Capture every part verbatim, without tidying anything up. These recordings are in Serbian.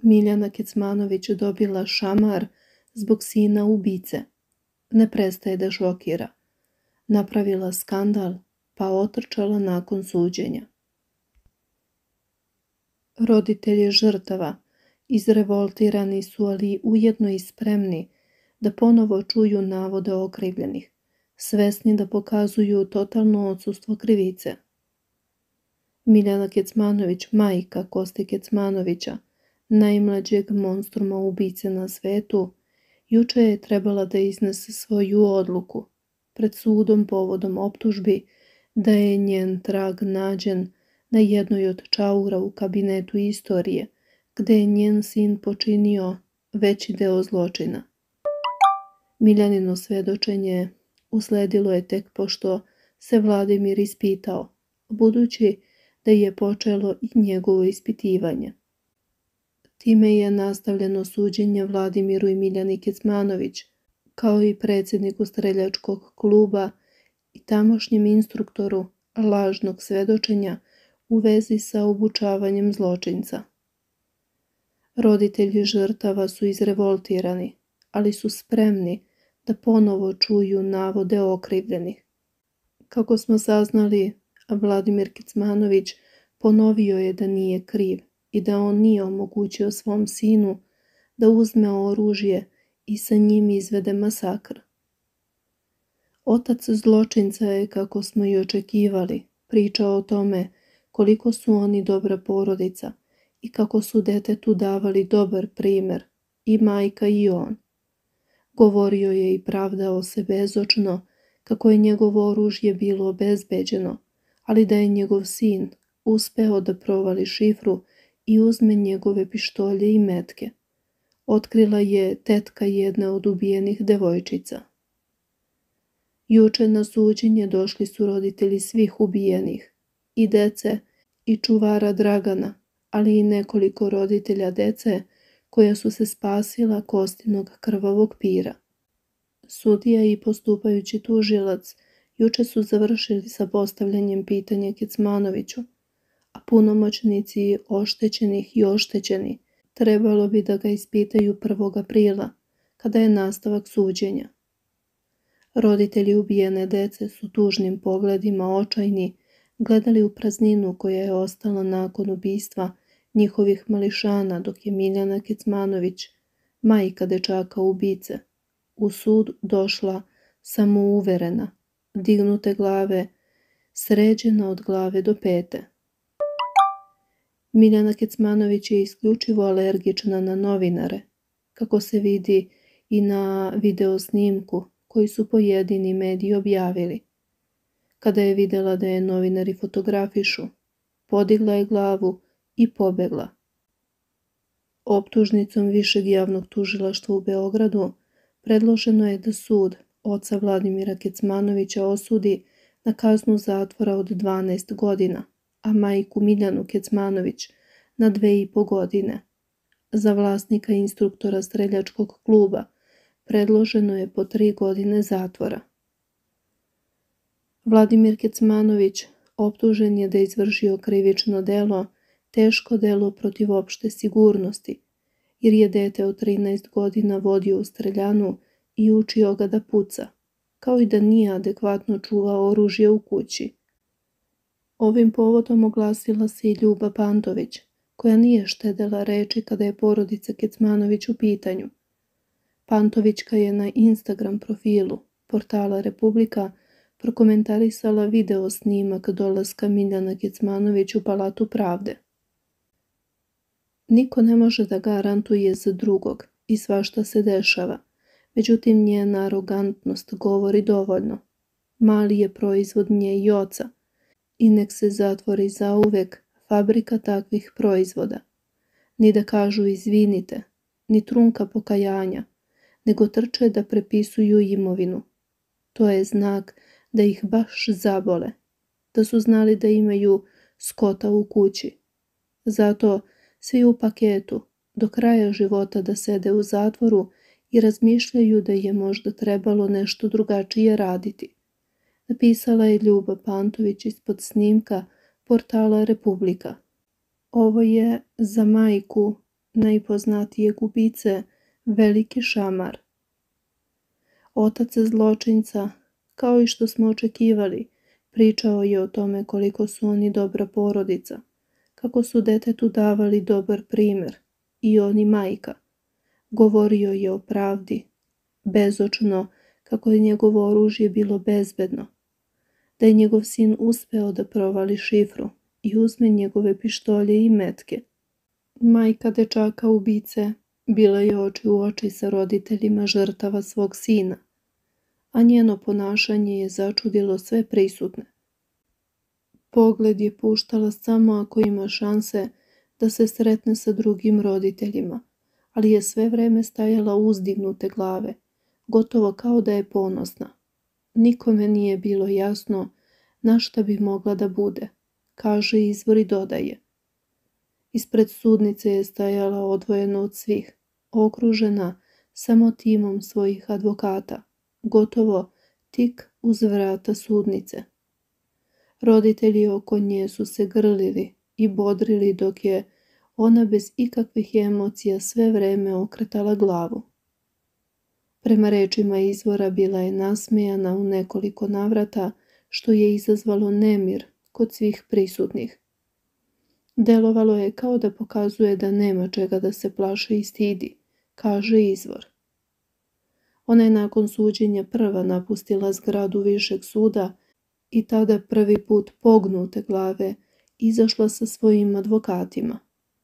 Miljana Kecmanović dobila šamar zbog sina ubice. Ne prestaje da šokira. Napravila skandal, pa otrčala nakon suđenja. Roditelji žrtava izrevoltirani su, ali ujedno i spremni da ponovo čuju navode okrivljenih, svesni da pokazuju totalno odsustvo krivice. Miljana Kecmanović, majka Koste Kecmanovića, najmlađeg monstruma ubice na svetu, juče je trebala da iznese svoju odluku pred sudom povodom optužbi da je njen trag nađen na jednoj od čaura u kabinetu istorije, gde je njen sin počinio veći deo zločina. Miljanino svedočenje usledilo je tek pošto se Vladimir ispitao, budući da je počelo i njegovo ispitivanje. Time je nastavljeno suđenje Vladimiru i Miljani Kecmanović, kao i predsjedniku streljačkog kluba i tamošnjem instruktoru lažnog svedočenja u vezi sa obučavanjem zločinca. Roditelji žrtava su izrevoltirani, ali su spremni da ponovo čuju navode okrivljenih. Kako smo saznali, Vladimir Kecmanović ponovio je da nije kriv i da on nije omogućio svom sinu da uzme oružje i sa njim izvede masakr. Otac zločinca je, kako smo i očekivali, pričao o tome koliko su oni dobra porodica i kako su detetu davali dobar primer, i majka i on. Govorio je i pravdao se bezočno kako je njegovo oružje bilo obezbeđeno, ali da je njegov sin uspeo da provali šifru i uzme njegove pištolje i metke. Otkrila je tetka jedne od ubijenih devojčica. Juče na suđenje došli su roditelji svih ubijenih, i dece i čuvara Dragana, ali i nekoliko roditelja dece koja su se spasila Kostinog krvavog pira. Sudija i postupajući tužilac juče su završili sa postavljanjem pitanja Kecmanoviću, a punomoćnici oštećenih i oštećeni trebalo bi da ga ispitaju prvog aprila, kada je nastavak suđenja. Roditelji ubijene dece su tužnim pogledima očajni gledali u prazninu koja je ostala nakon ubistva njihovih mališana, dok je Miljana Kecmanović, majka dečaka ubice, u sud došla samouverena, dignute glave, sređena od glave do pete. Miljana Kecmanović je isključivo alergična na novinare, kako se vidi i na videosnimku koji su pojedini mediji objavili. Kada je videla da je novinari fotografišu, podigla je glavu i pobegla. Optužnicom Višeg javnog tužilaštva u Beogradu predloženo je da sud oca Vladimira Kecmanovića osudi na kaznu zatvora od dvanaest godina, a majku Miljanu Kecmanović na dve i po godine. Za vlasnika instruktora streljačkog kluba predloženo je po tri godine zatvora. Vladimir Kecmanović optužen je da je izvršio krivično delo, teško delo protiv opšte sigurnosti, jer je dete od trinaest godina vodio u streljanu i učio ga da puca, kao i da nije adekvatno čuvao oružje u kući. Ovim povodom oglasila se i Ljuba Pantović, koja nije štedela reči kada je porodica Kecmanović u pitanju. Pantovićka je na Instagram profilu portala Republika prokomentarisala video snimak dolaska Miljana Kecmanović u Palatu pravde. Niko ne može da garantuje za drugog i svašta se dešava, međutim njena arogantnost govori dovoljno. Mali je proizvod nje i oca i nek se zatvori zauvek fabrika takvih proizvoda. Ni da kažu izvinite, ni trunka pokajanja, nego trče da prepisuju imovinu. To je znak da ih baš zabole, da su znali da imaju skota u kući. Zato svi u paketu do kraja života da sede u zatvoru i razmišljaju da je možda trebalo nešto drugačije raditi. Napisala je Ljuba Pantović ispod snimka portala Republika. Ovo je za majku najpoznatijeg ubice, veliki šamar. Otac zločinca, kao i što smo očekivali, pričao je o tome koliko su oni dobra porodica, kako su detetu davali dobar primjer, i on i majka. Govorio je o pravdi, bezočno, kako je njegovo oružje bilo bezbedno, da je njegov sin uspeo da provali šifru i uzme njegove pištolje i metke. Majka dečaka ubice bila je oči u oči sa roditeljima žrtava svog sina, a njeno ponašanje je začudilo sve prisutne. Pogled je puštala samo ako ima šanse da se sretne sa drugim roditeljima, ali je sve vreme stajala uzdignute glave, gotovo kao da je ponosna. Nikome nije bilo jasno na šta bi mogla da bude, kaže izvor i dodaje. Ispred sudnice je stajala odvojena od svih, okružena samo timom svojih advokata, gotovo tik uz vrata sudnice. Roditelji oko nje su se grlili i bodrili dok je ona bez ikakvih emocija sve vreme okretala glavu. Prema rečima izvora bila je nasmejana u nekoliko navrata, što je izazvalo nemir kod svih prisutnih. Delovalo je kao da pokazuje da nema čega da se plaši i stidi, kaže izvor. Ona je nakon suđenja prva napustila zgradu višeg suda i tada prvi put pognute glave izašla sa svojim advokatima.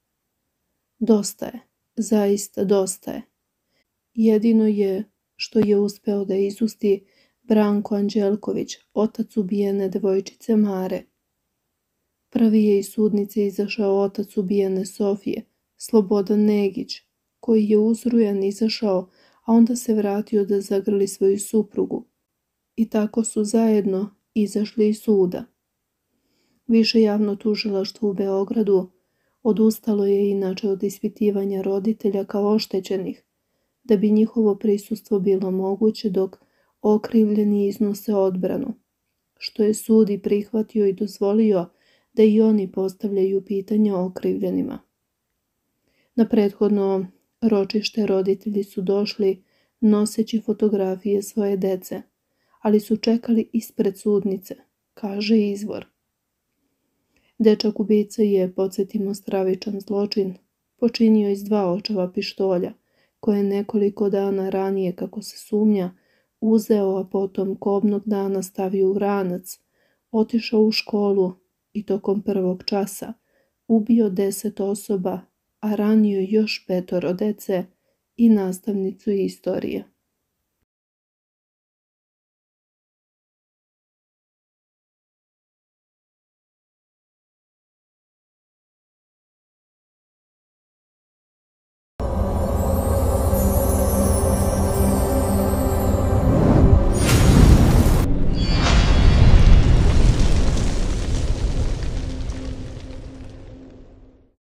Dosta je, zaista dosta je. Jedino je što je uspeo da izusti Branko Anđelković, otac ubijene devojčice Mare. Prvi je iz sudnice izašao otac ubijene Sofije, Slobodan Negić, koji je uzrujan izašao, a onda se vratio da zagrli svoju suprugu. I tako su zajedno izašli iz suda. Više javno tužilaštvo u Beogradu odustalo je inače od ispitivanja roditelja kao oštećenih, da bi njihovo prisustvo bilo moguće dok okrivljeni iznose odbranu, što je sud i prihvatio i dozvolio da i oni postavljaju pitanja okrivljenima. Na prethodno ročište roditelji su došli noseći fotografije svoje dece, ali su čekali ispred sudnice, kaže izvor. Dečak ubica je, podsjetimo, stravičan zločin, počinio iz dva očeva pištolja, koje je nekoliko dana ranije, kako se sumnja, uzeo, a potom kobnog dana stavio u ranac, otišao u školu i tokom prvog časa ubio deset osoba, a ranio još petoro dece i nastavnicu istorije.